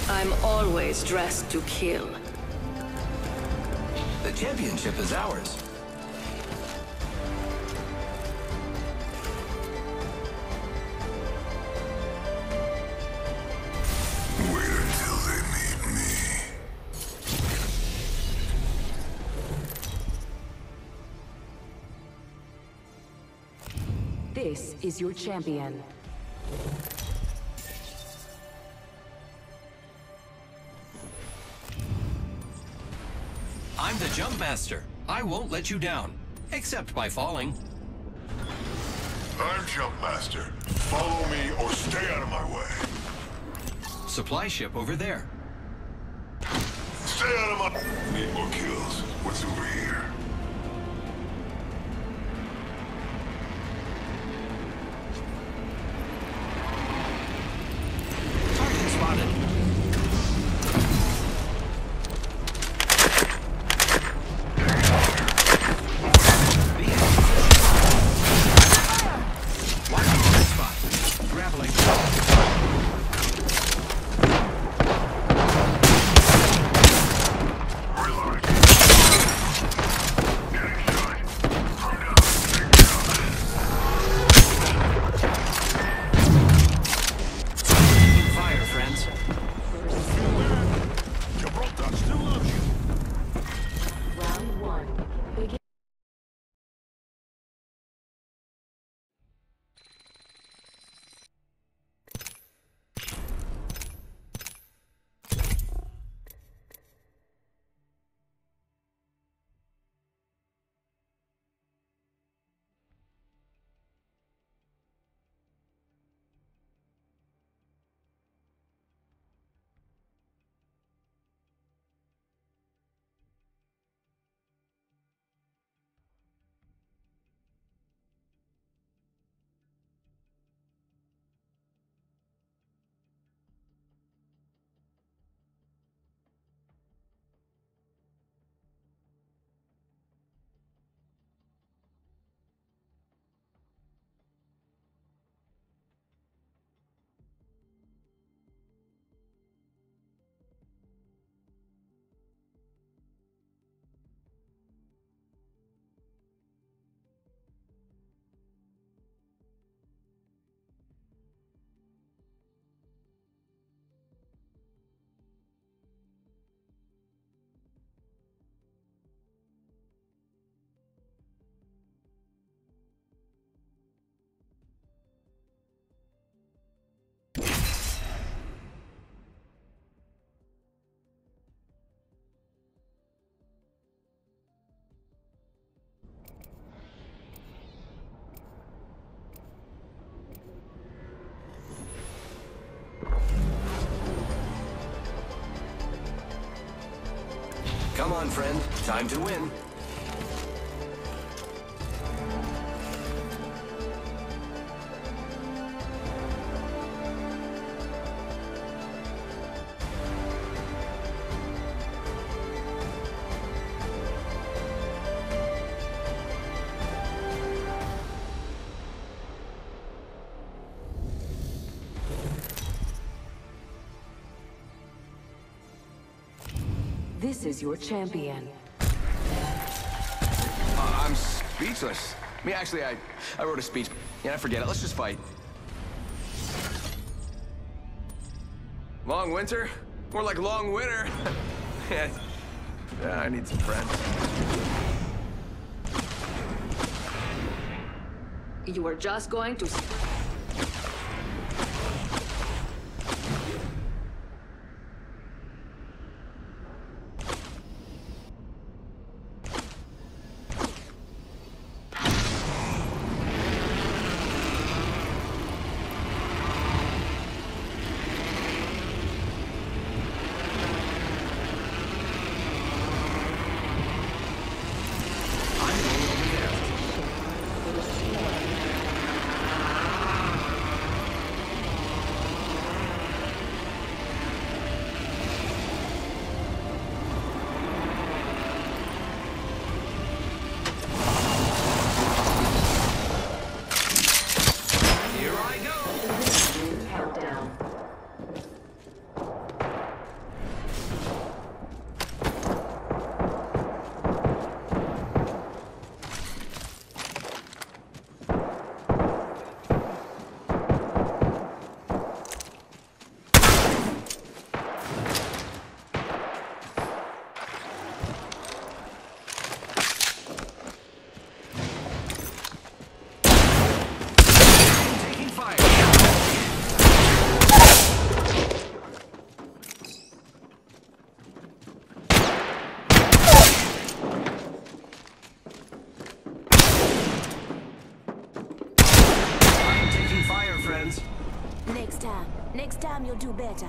I'm always dressed to kill. The championship is ours. Wait until they meet me. This is your champion. I'm the jump master. I won't let you down, except by falling. I'm Jump Master. Follow me or stay out of my way. Supply ship over there. Stay out of my... Need more kills. What's over here? Target spotted. Watching this spot. Grappling. Fire, friends. Gibraltar still loves you. Round one. Begin. Come on, friend. Time to win. This is your champion. I'm speechless. I mean, actually, I wrote a speech. Yeah, forget it. Let's just fight. Long winter? More like long winter. Yeah, I need some friends. You were just going to... do better.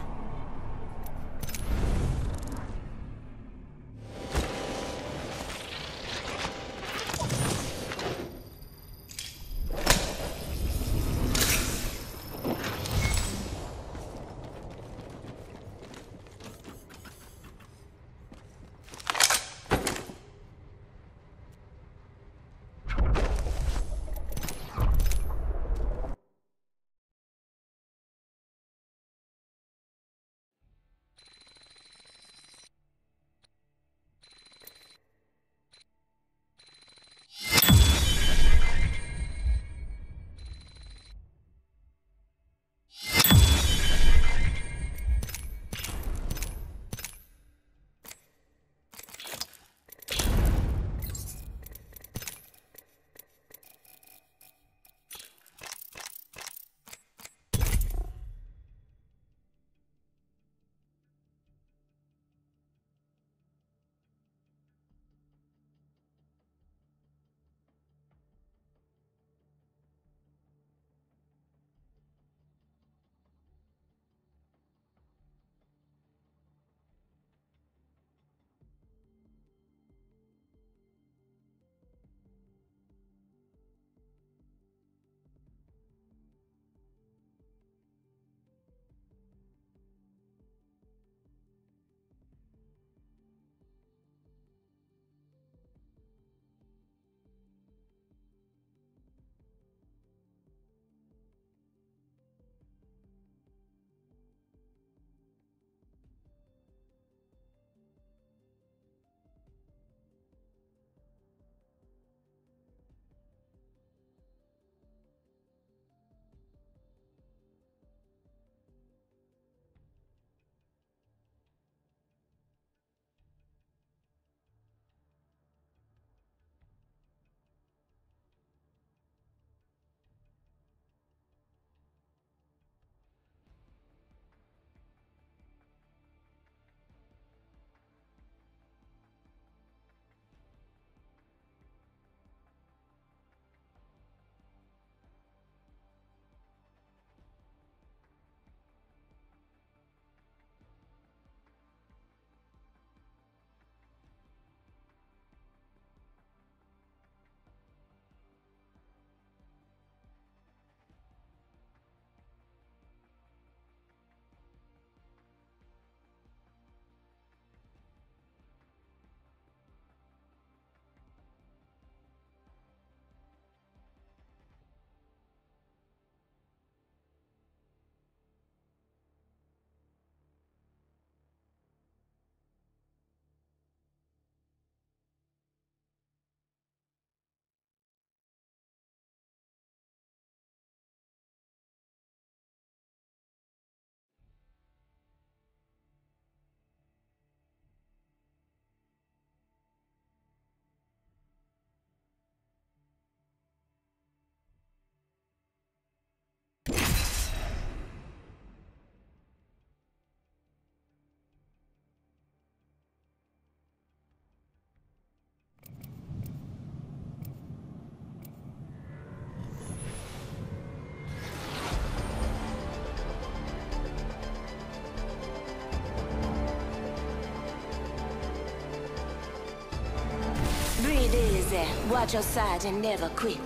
Breathe easy, watch your side and never quit.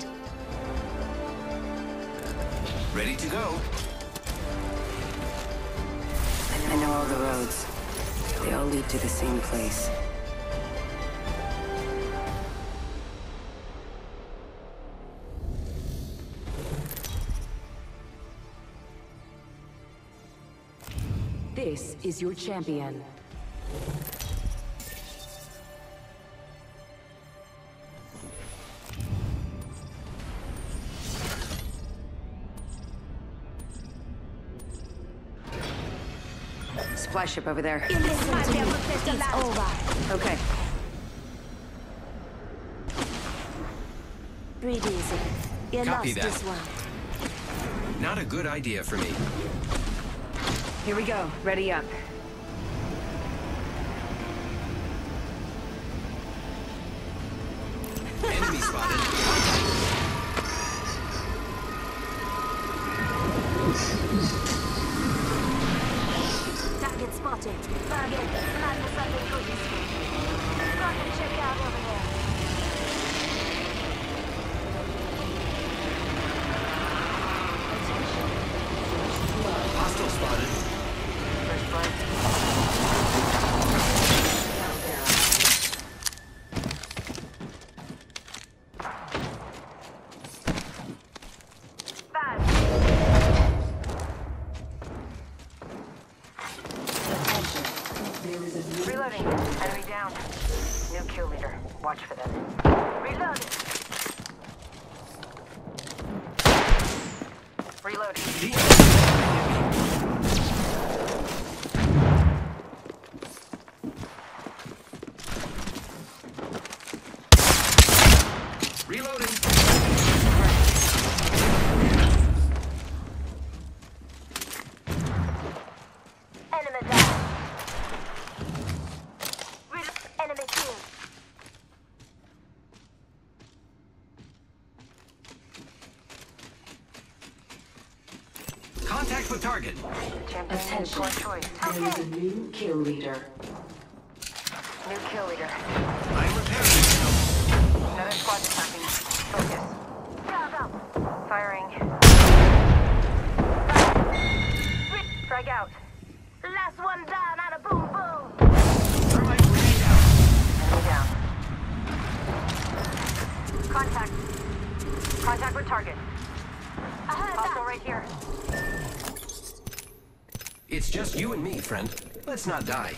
Ready to go. I know all the roads. They all lead to the same place. This is your champion. Supply ship over there. Listen to me. It's over. Okay. Breathe easy. You Copy lost that. this one. Not a good idea for me. Here we go. Ready up. Enemy spotted. spotted. Target, madness under cruise. Got to check out over there. Hostile spotted. First blood. Reloading. Enemy down. New kill leader. Watch for them. Reloading. Reloading. Reloading. Enemy down. Enemy killed. Contact with target. Champion Attention. score choice. There is a new kill leader. New kill leader. I'm repairing. Another squad attacking. Focus. Down, up. Firing. Frag out. Last one down on a boom boom. Thermite grenade out. Enemy down. Contact. Contact with target. Hostile right here. It's just you and me, friend. Let's not die.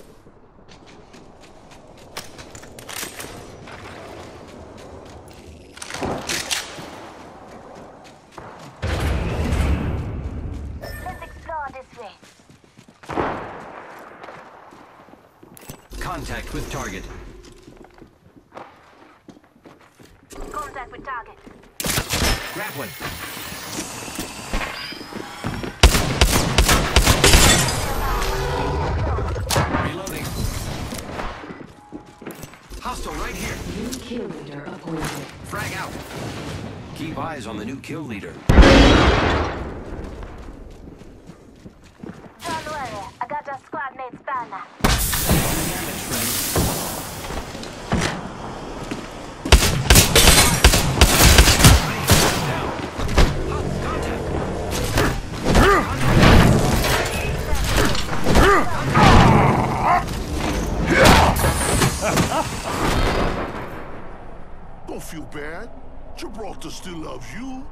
Let's explore this way. Contact with target. Contact with target. Grappling. Reloading. Hostile right here. New kill leader appointed. Frag out. Keep eyes on the new kill leader. Don't worry, I got a squad mate's banner. Damage, friend. Down. Contact. Don't feel bad. Gibraltar still loves you.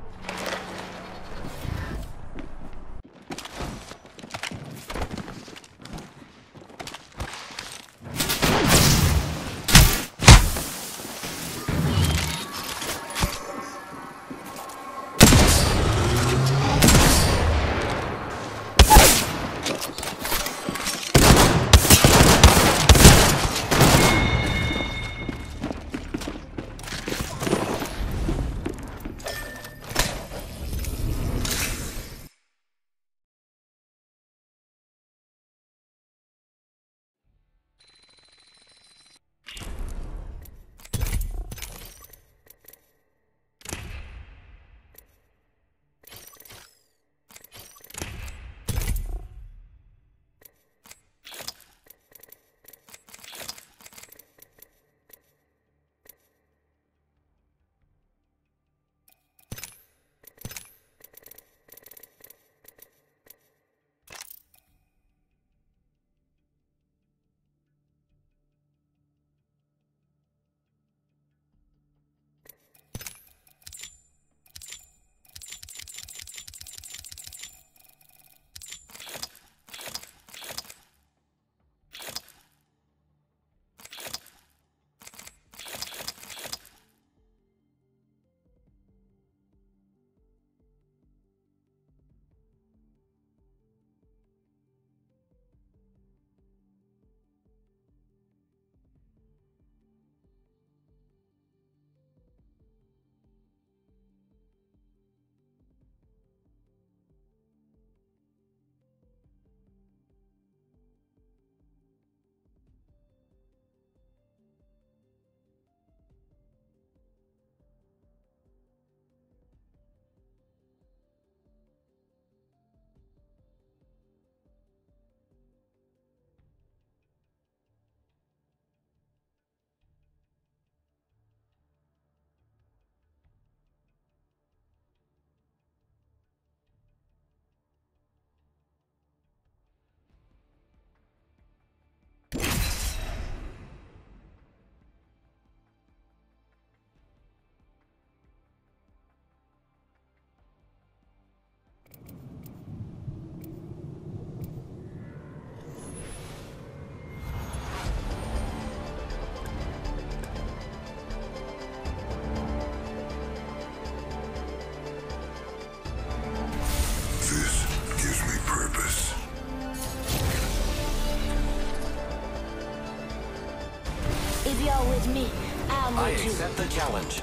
you're with me, I'm I with you. accept the challenge.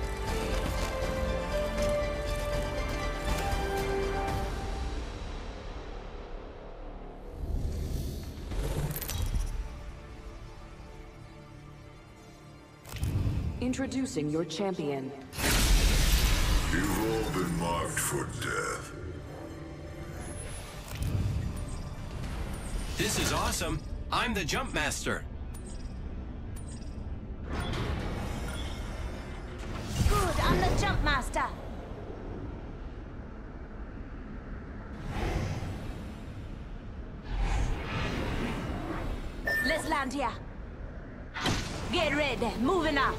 Introducing your champion. You've all been marked for death. This is awesome. I'm the jump master. Good, I'm the jump master. Let's land here. Get ready, moving out.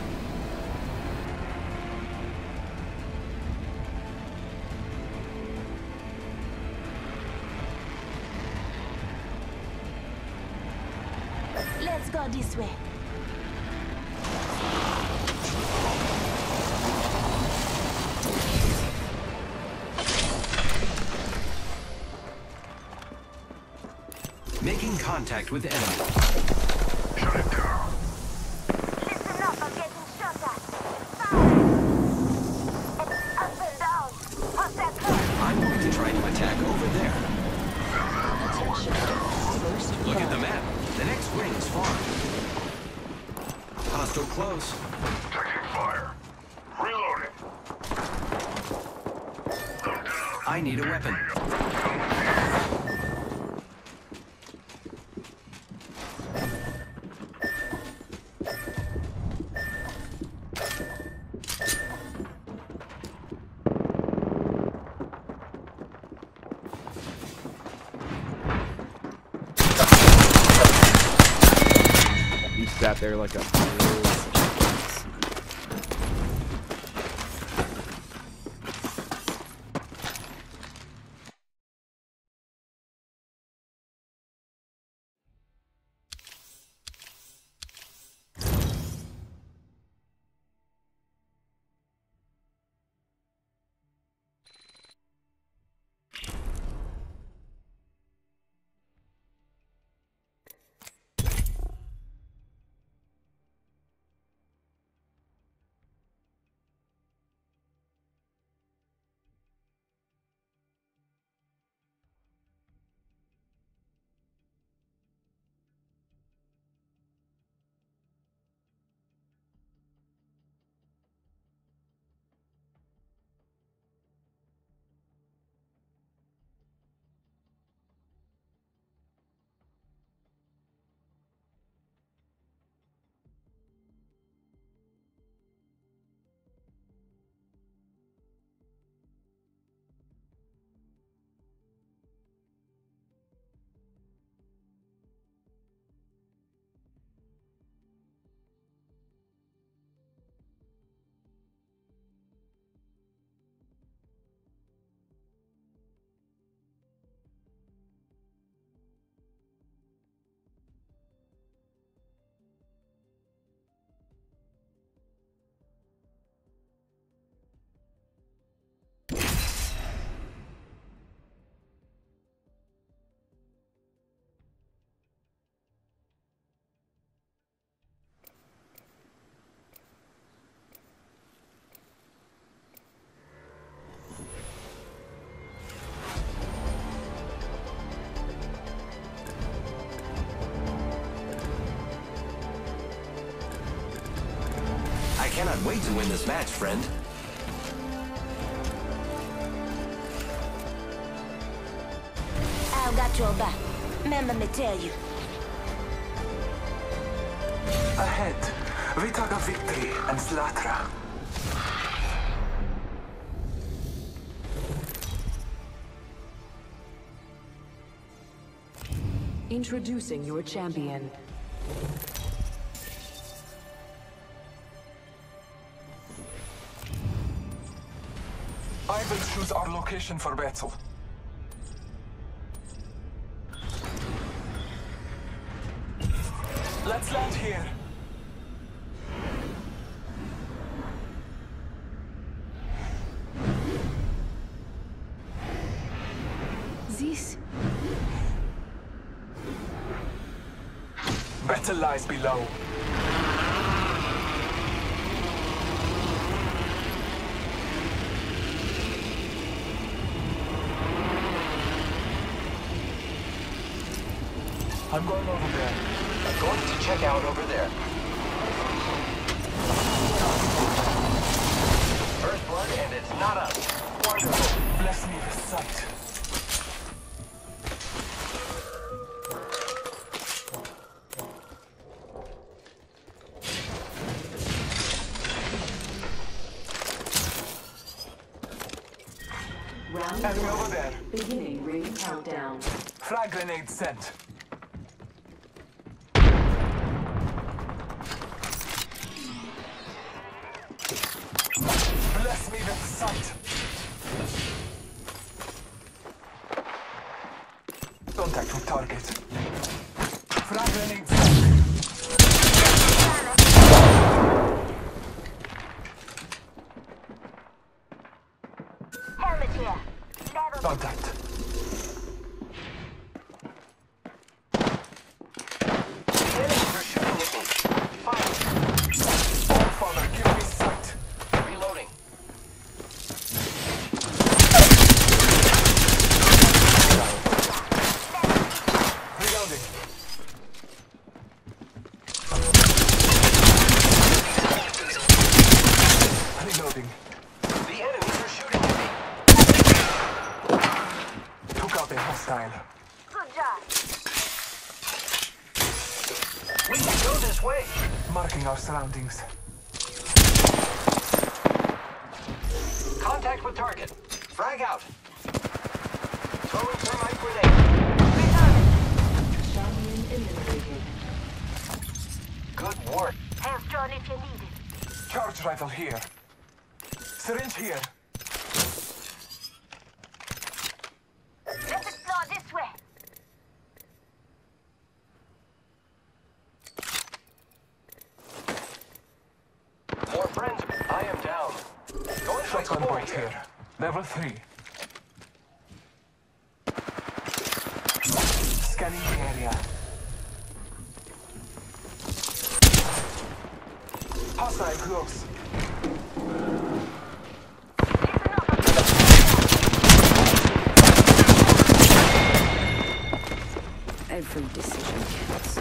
Let's go this way. Making contact with enemy. Shut it down. Listen up, I'm getting shot at. Fire! Up and down. Past that curve. I'm going to try to attack over there. Attention. First Look at blood. the map. The next ring is far. Hostile close. Taking fire. Reloading. I'm down. I need a weapon. He sat there like a... I cannot wait to win this match, friend. I've got your back. Remember me tell you. Ahead, we talk of victory and slaughter. Introducing your champion. I will choose our location for battle. Let's land here. This. Battle lies below. I'm going over there. I'm going to check out over there. First blood, and it's not us. Wonderful. Bless me with sight. Round Enemy over there. beginning ring countdown. Frag grenade sent. Bless me with sight. Contact with target. Frag grenade sent. Helmet here. Level. Contact. The enemies are shooting at me. Fire. Oh, Father, give me sight. Reloading. Reloading. Reloading. The enemies are shooting at me. Took out a hostile. Good job. We can go this way. Marking our surroundings. Contact with target. Frag out. Throwing thermite grenade. Champion eliminated. Good work. Here's John if you need it. Charge rifle here. Syringe here. Let's explore this way. More friends. I am down. Going to Shotgun explore bolt here. here. Level 3. Scanning the area. Hostile close. Every decision counts.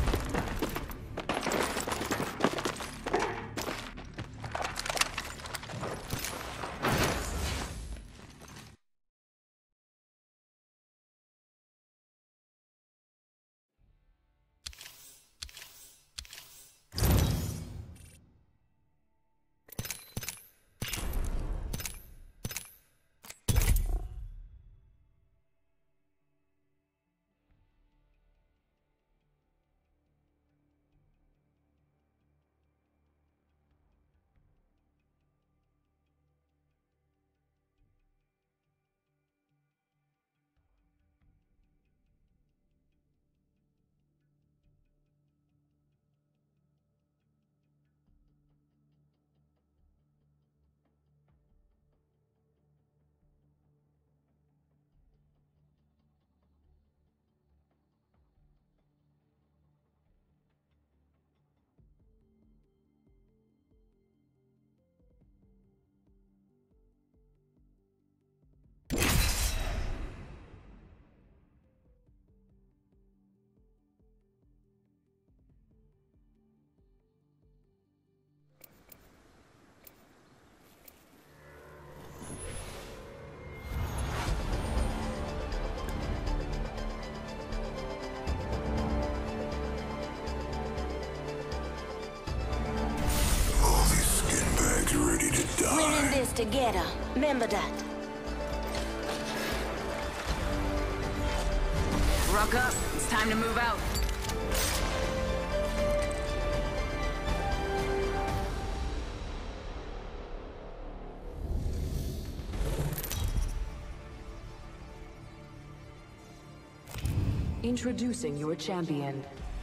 All these skin bags ready to die. We're in this together. Remember that. Rock up. It's time to move out. Introducing your champion.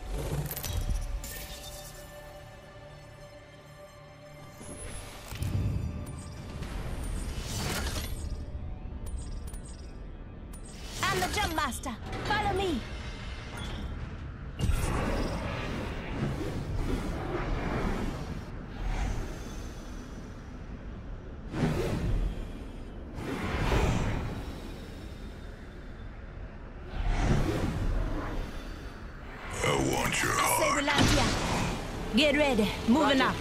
I'm the jump master. Follow me. want your Say heart. the land here. Get ready. Moving up.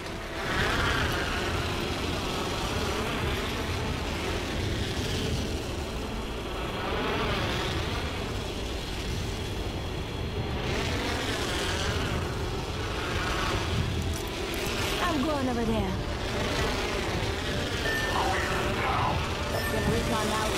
I'm going over there. Gonna recon now.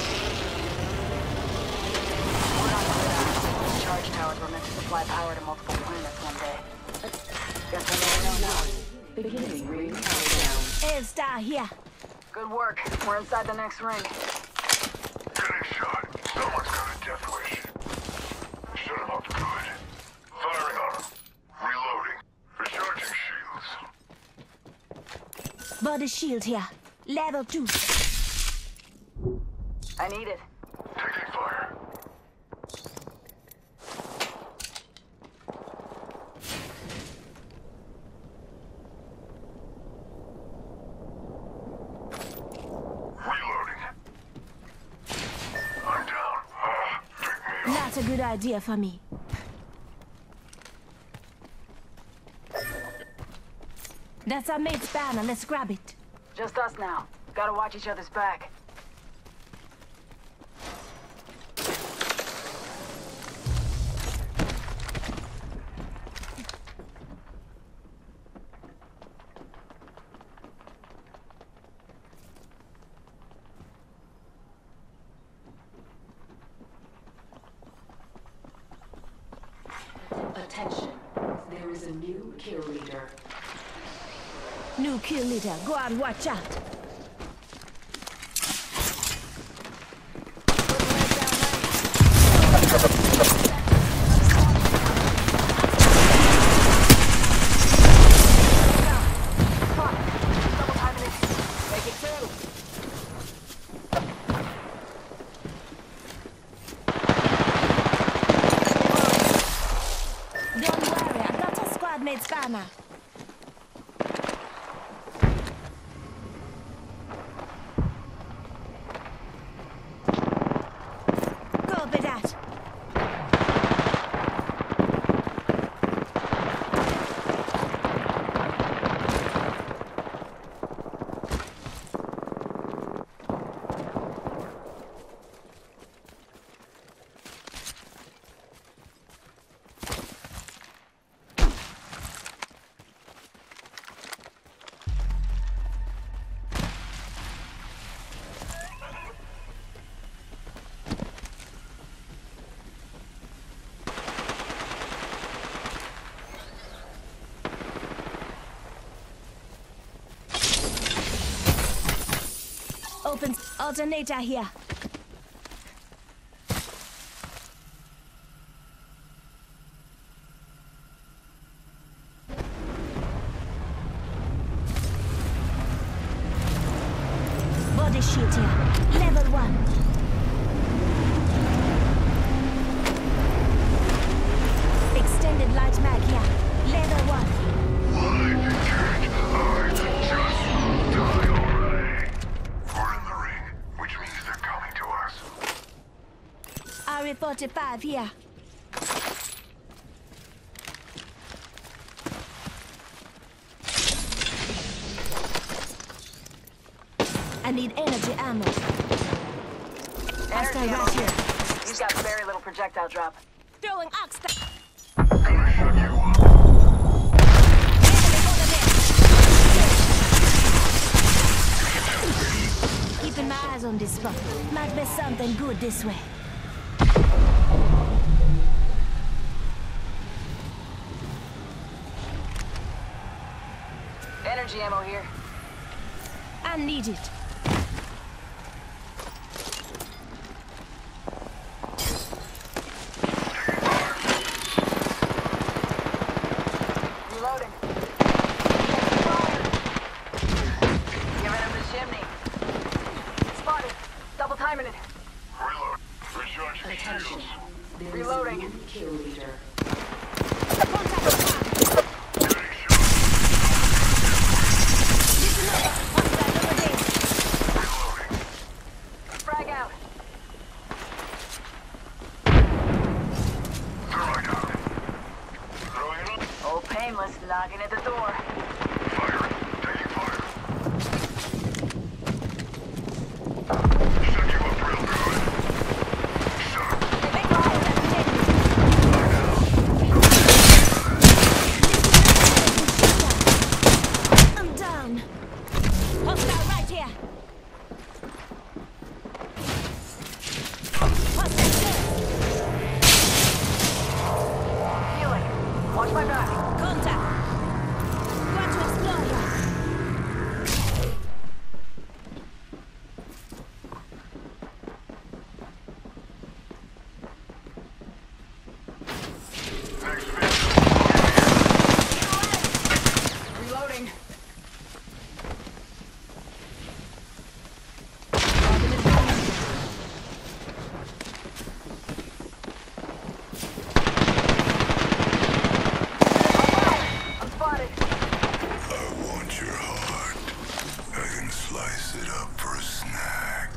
Charge towers were meant to supply power to multiple planets one day. Guess we'll never know. Beginning ring countdown. Star here. Good work. We're inside the next ring. Getting shot. Someone's got a death wish. Shut him up good. Firing on him. Reloading. Recharging shields. Body shield here. Level 2. I need it. Taking fire. Reloading. I'm down. Pick me up. Not a good idea for me. That's our mate's banner. Let's grab it. Just us now. Gotta watch each other's back. Attention. There is a new kill leader. New kill leader. Go on, watch out. Make it two. Don't worry, I got a squad mate's banner. Copy that. Open alternator here. Body shield here. Level 1. Extended light mag here. Level 1. Why can't I just die already? We're in the ring, which means they're coming to us. RE45 here. I need energy ammo. Energy Right ammo. here. He's got very little projectile drop. Throwing oxta. Gonna shut you up. Keeping my eyes on this spot. Might be something good this way. Energy ammo here. I need it. Reloading. Giving him the chimney. Spotted. Double timing it. Reload. Recharging shields. There is Reloading. a new kill leader. Contact with car. Getting shot. Listen up. Hostile over there. Reloading. Frag out. Thermite out. Shameless knocking at the door. Firing. Taking fire. Set you up real good. Shut up. I'm down. Hostile right here. Hostile there. Healing. Watch my back. Contact. Got to explore here. Next vehicle. Reloading. I'm spotted. I want your heart. I can slice it up for a snack.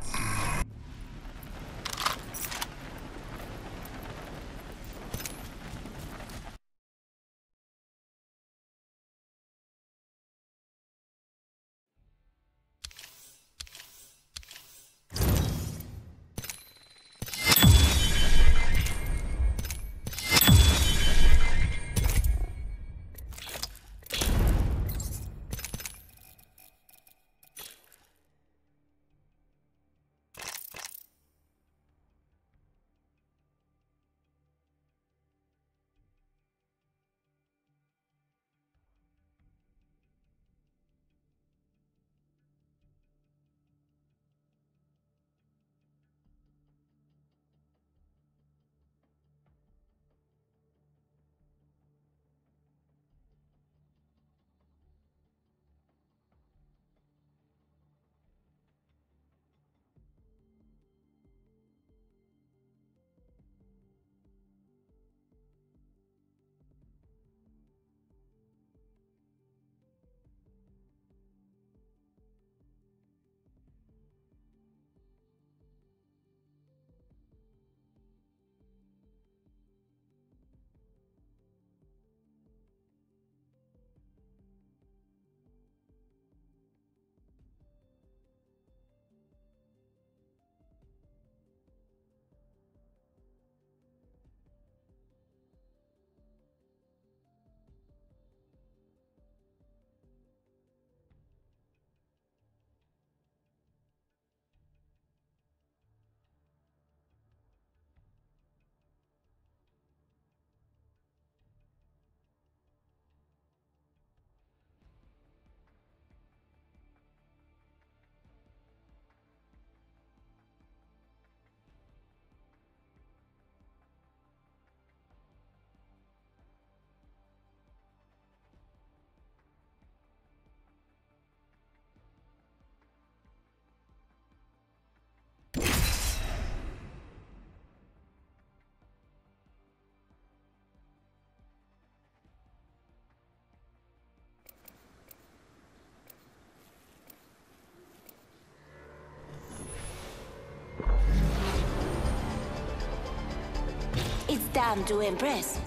It's time to impress.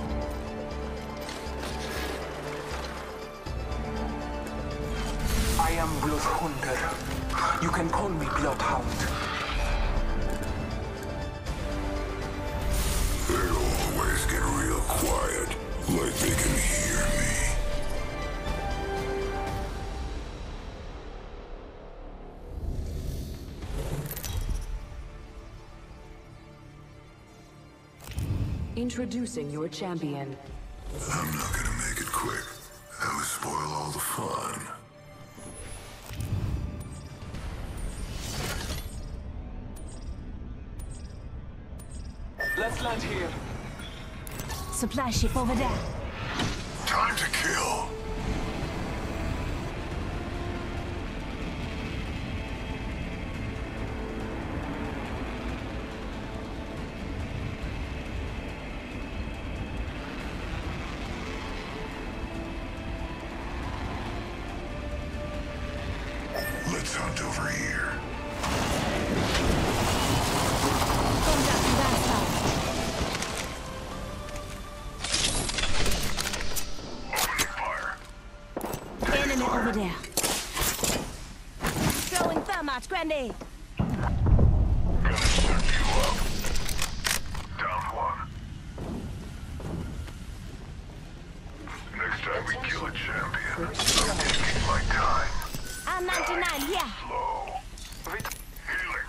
I am Blood Hunter. You can call me Bloodhound. They always get real quiet, like they can hear me. Introducing your champion. I'm not gonna make it quick. That would spoil all the fun. Let's land here. Supply ship over there. Time to kill. Let's hunt over here. Contact on that side. Over there. Throwing thermite grenade. Gonna set you up. Down one. Next time we kill a champion, I'm taking my time. I'm 99 here. Slow. Healing.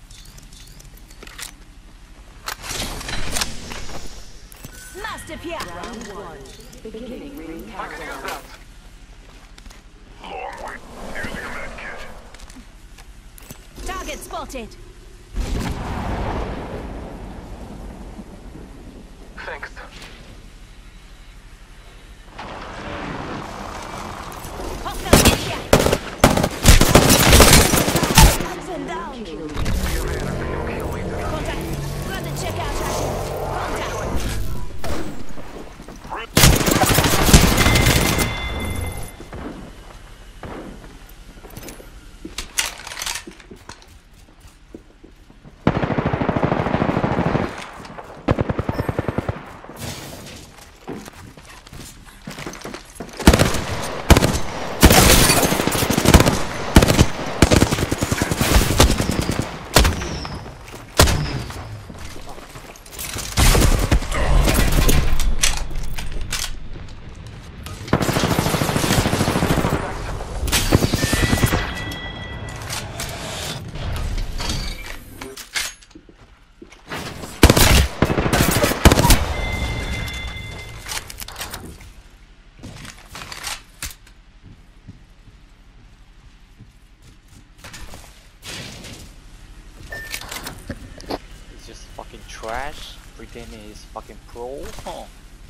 Master Pierre. Round 1. Beginning ring I can use countdown. that. Long way. Using a med kit. Target spotted. Thanks. Hostile here. Up and down. You're there, no kill leader. Contact. Got the checkout ration. Contact. He's just fucking trash, pretending he's fucking pro. Huh.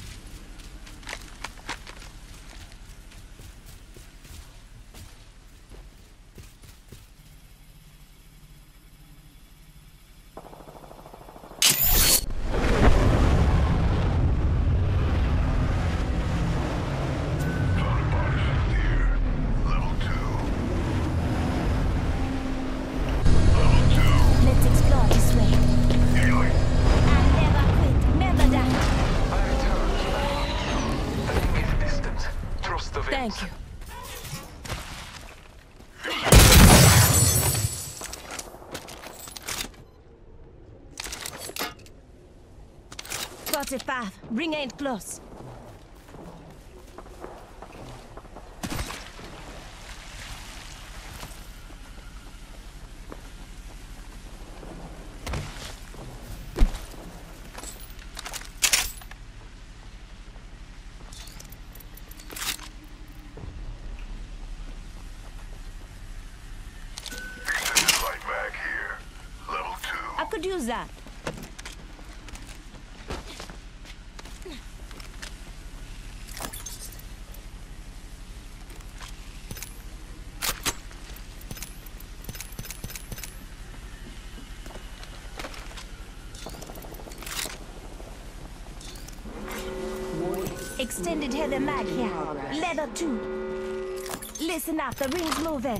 Found a body shield here. Level 2. Level 2. Let's explore this way. Healing. And never quit. Never die. I returned. The thing is distant. Trust the winds. Thank you. Got a path. Ring ain't close. Extended light mag here. Level 2. I could use that. Extended heather mag here. Leather 2. Listen up, the ring's moving.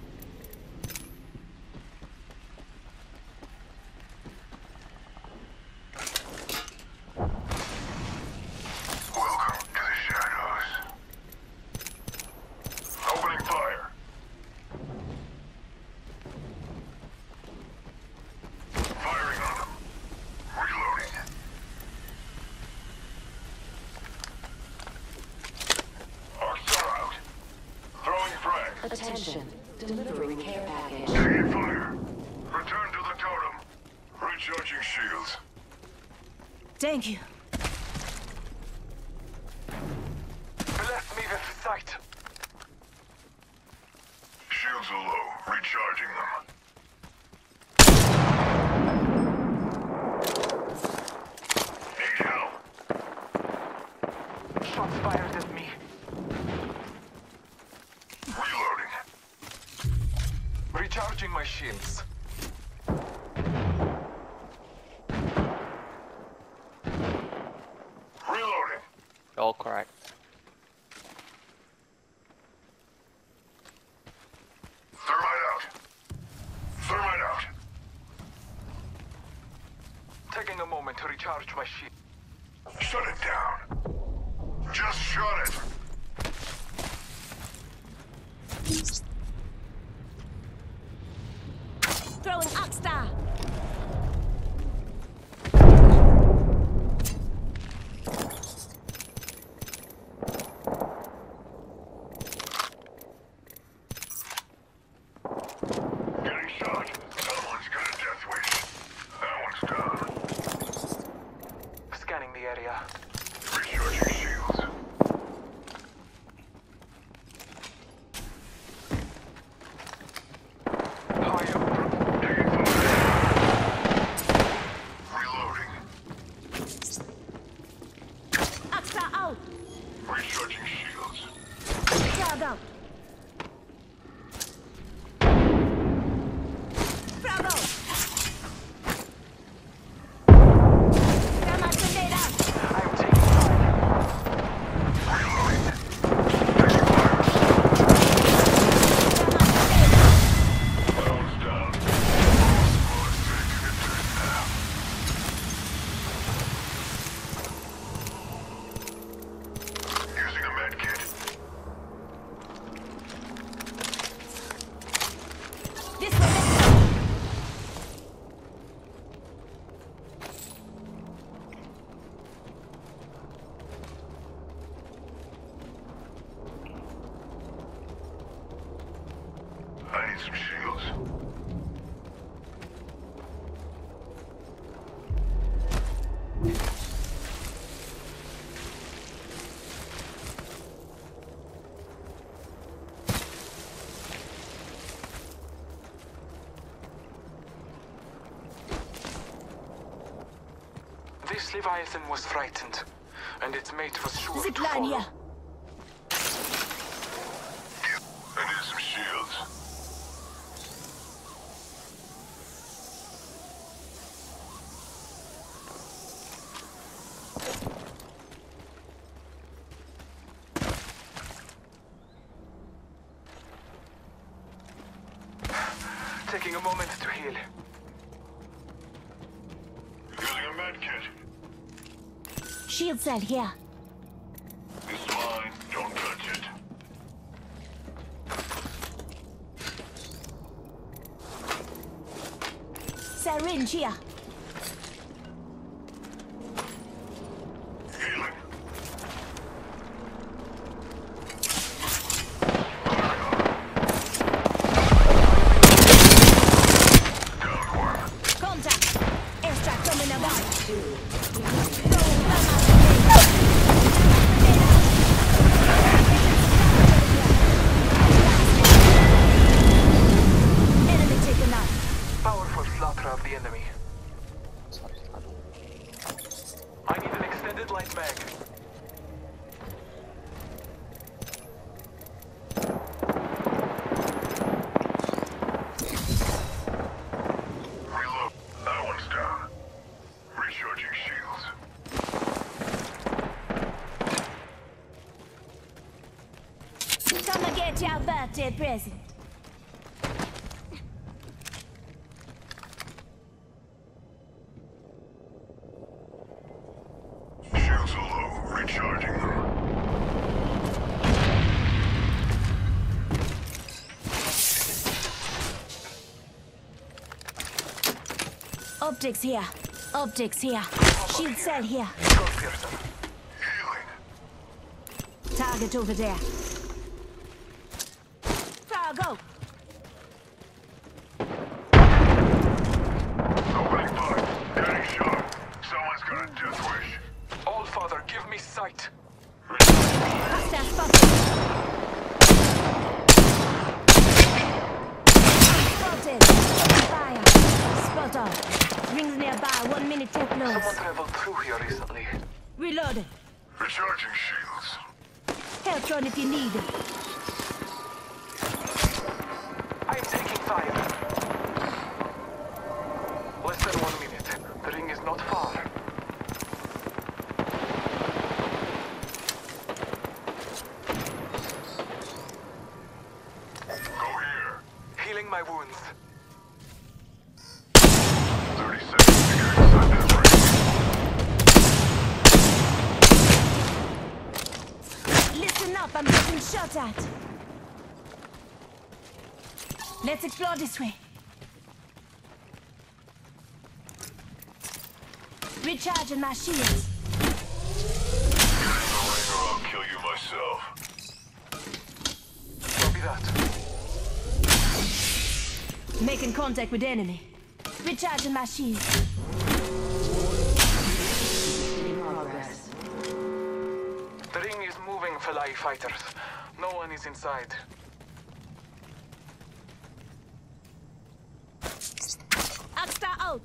Welcome to the shadows. Opening fire. Firing on them. Reloading. Arcs are out. Throwing frag. Attention. Delivering care package. Taking fire. Return to the totem. Recharging shields. Thank you. Bless me with sight. Shields are low. Recharging them. Need help. Shots fired at me. Reloading. Recharging my shields. Reloading. All correct. Thermite out. Thermite out. Taking a moment to recharge my shield. Shut it down. Just shut it. Recharging shields. Frag out. Frag out. Thermite grenade out. I'm taking fire. Reloading. That one's down. Bullets taking it to it now. Using a med kit. This way, let's go. I need some shields. This Leviathan was frightened, and its mate was sure Zip to line follow. here. I need some shields. Taking a moment to heal. Using a med kit. Shield cell here. This is mine. Don't touch it. Syringe here. Healing. Down one. Contact. Airstrike coming about. Enemy taken out. Powerful slaughter of the enemy. I need an extended light mag. Reload. That one's down. Recharging shields. Come and get your birthday present. Shields are low. Recharging them. Optics here. Optics here. Shield cell here. Go, Pearson. Healing. Target over there. Fire, go. Opening fire. Getting shot. Someone's got a death wish. All Father, give me sight. Hostile spotted. Spotted. Fire. Spot on. Rings nearby. 1 minute till Someone close. traveled through here recently. Reloaded. Recharging shields. Help run if you need it. I'm taking fire. Less than 1 minute. The ring is not far. Go here. Healing my wounds. 30 seconds to get inside that ring. Listen up, I'm getting shot at. Let's explore this way. Recharging my shields. Get in the ring or I'll kill you myself. Copy that. Making contact with enemy. Recharging my shields. In progress. The ring is moving, Felai fighters. No one is inside. Axta out.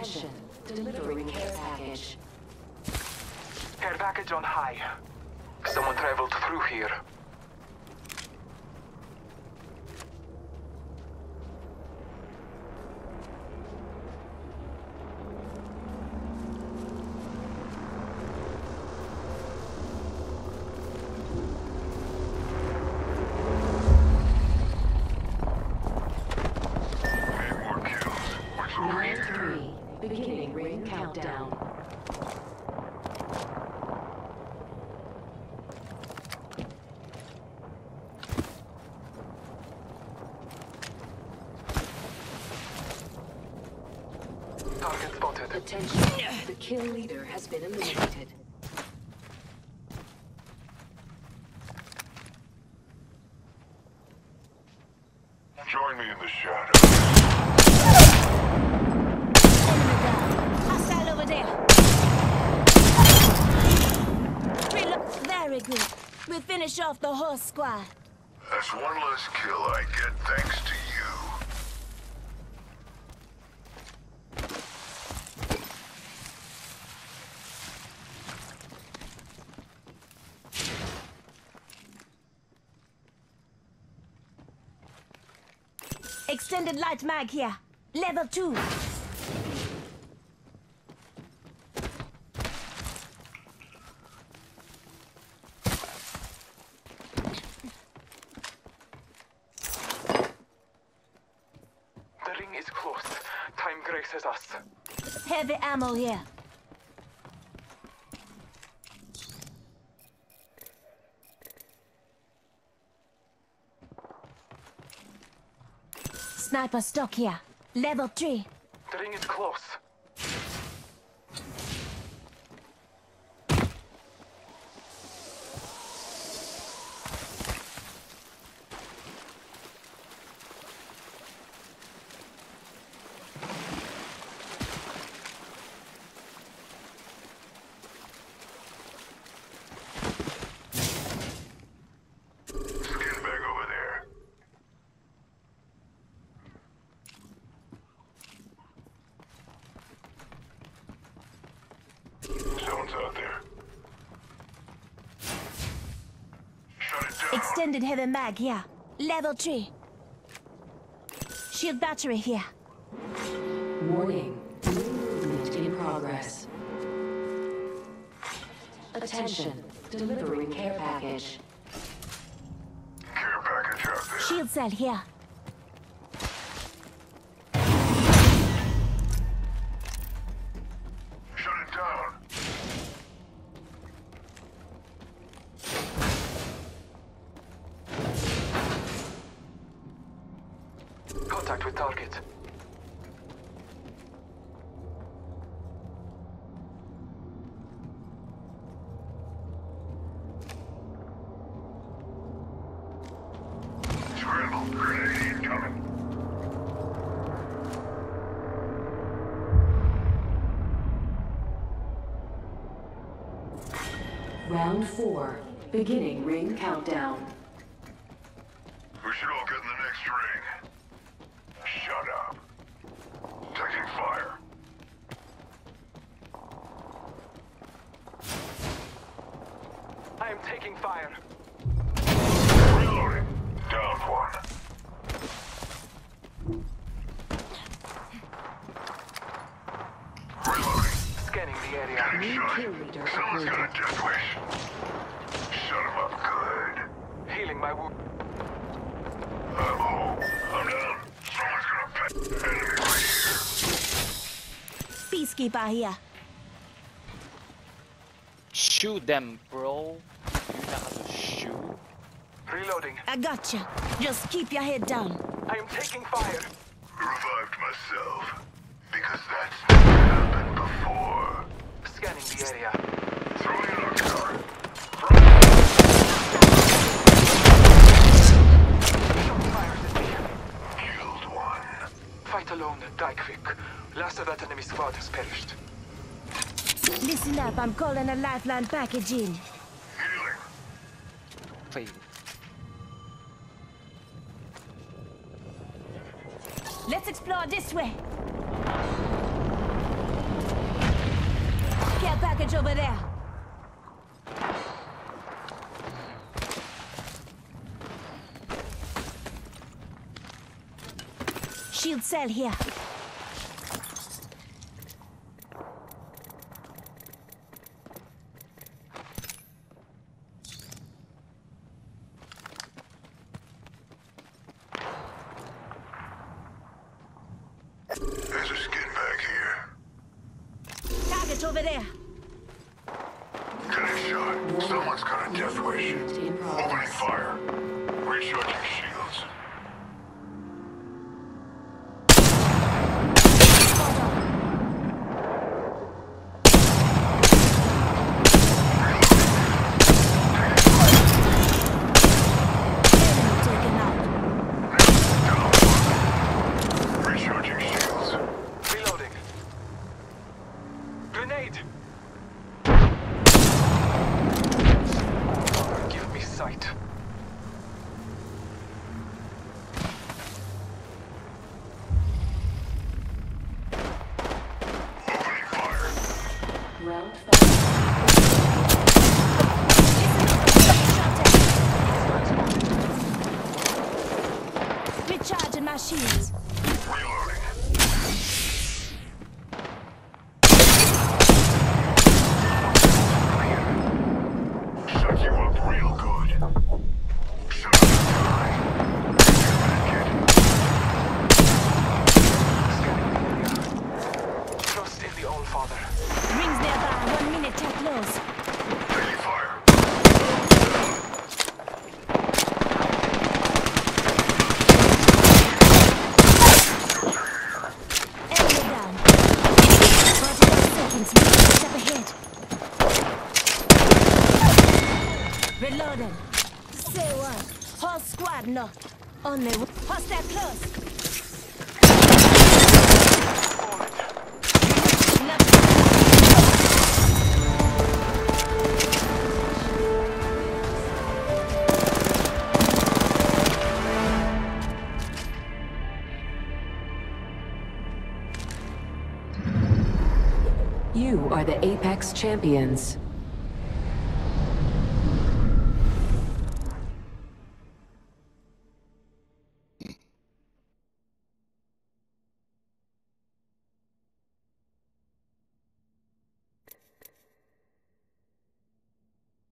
Attention, delivering care package. Care package on high. Someone traveled through here. Need more kills. What's over Round here? 3, beginning ring countdown. Target spotted. Attention, the kill leader has been eliminated. Join me in the shadow. Enemy down. Hostile over there. Very good. We finish off the horse squad. That's one less kill I get thanks to you. Extended light mag here. Level 2. The ring is close. Time graces us. Heavy ammo here. Sniper stock here. Level 3. The ring is close. Skin bag over there. Someone's out there. Shut it down. Extended heavy mag here. Level 3. Shield battery here. Warning, new movement in progress. Attention, delivering care package. Care package out there. Shield cell here. Shut it down. Contact with target. Scramble. Grenade incoming. Round 4, beginning ring countdown. We should all get in the next ring. Shut up. Taking fire. I am taking fire. Reloading. Down one. Reloading. Scanning the area. Getting New shot. kill leader Someone's got a uploaded. death wish. Shut him up good. Healing my wound. I'm home. I'm down. Someone's gonna pay. Enemy right here. Peacekeeper here. Shoot them, bro. You know how to shoot? Reloading. I gotcha. Just keep your head down. I am taking fire. Revived myself. Because that's never happened before. Scanning the area. Throwing an arc tower. Shot fires at me. Killed one. Fight alone, die quick. Last of that enemy squad has perished. Listen up, I'm calling a lifeline package in. Healing. Fail. Let's explore this way. Care package over there. Shield cell here. There's a skin bag here. Target over there. Getting shot. Someone's got a death wish. Opening fire. Recharging shields. Enemy taken out. Recharging shields. Reloading. Grenade! Give me sight. Opening fire. Round 5. Recharging my shields. Reloading. Shut you up real good. Shut up and die. Trust in the All-Father. Rings nearby. 1 minute till close. Taking fire. Enemy down. 45 seconds. Step ahead. Reloading. Say what? Whole squad no. Only hostile close. You are the Apex champions.